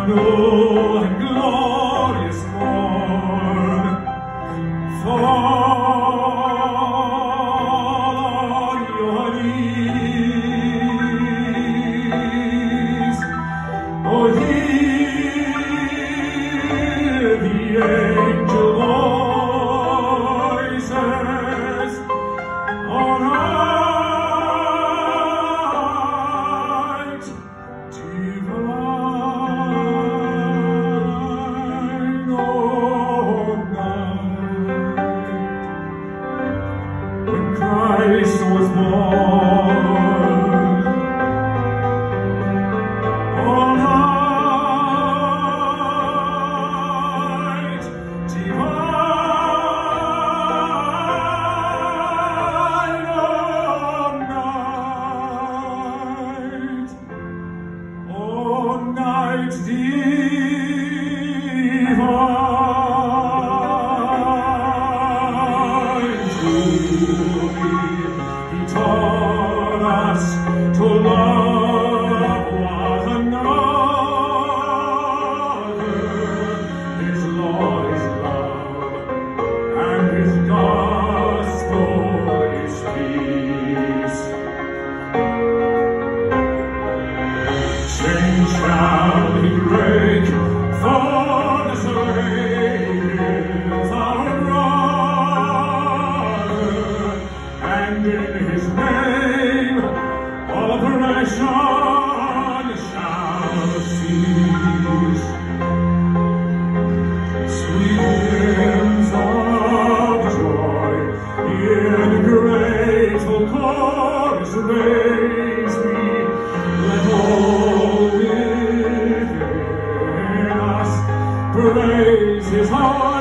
new and glorious morn, fall on your knees. Oh, hear the angel voices on night divine, oh, night when Christ was born. All night divine, all night divine. He taught us to love one another. His law is love, and his gospel is peace. Chains shall he break, for the slave our brother, and in his name all oppression shall cease. Sweet hymns of joy in grateful chorus raise we. Let all within us praise his heart.